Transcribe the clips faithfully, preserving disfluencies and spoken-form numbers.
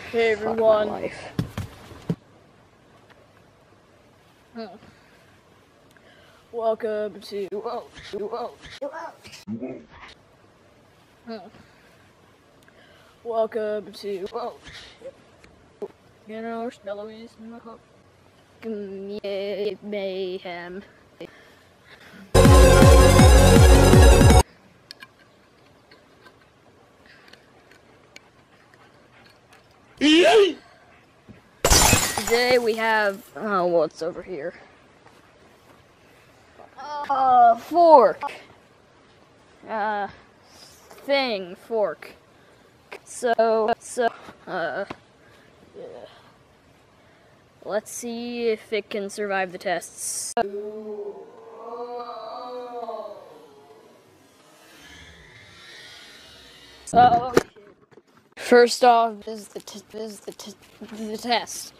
Hey everyone. Life. Hmm. Welcome to. Oh, oh, oh. Hmm. Welcome to. Oh, you know, Eloise mayhem. Today we have, oh, what's over here? Uh, fork. Uh, thing, fork. So, so, uh, yeah. Let's see if it can survive the tests. Oh, shit. First off is the, t is the, t the test.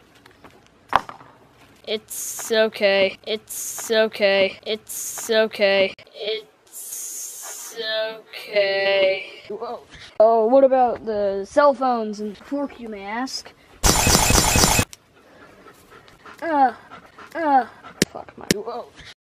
It's okay. It's okay. It's okay. It's okay. Whoa. Oh, what about the cell phones and the fork, you may ask? Uh, uh. Fuck my. Whoa.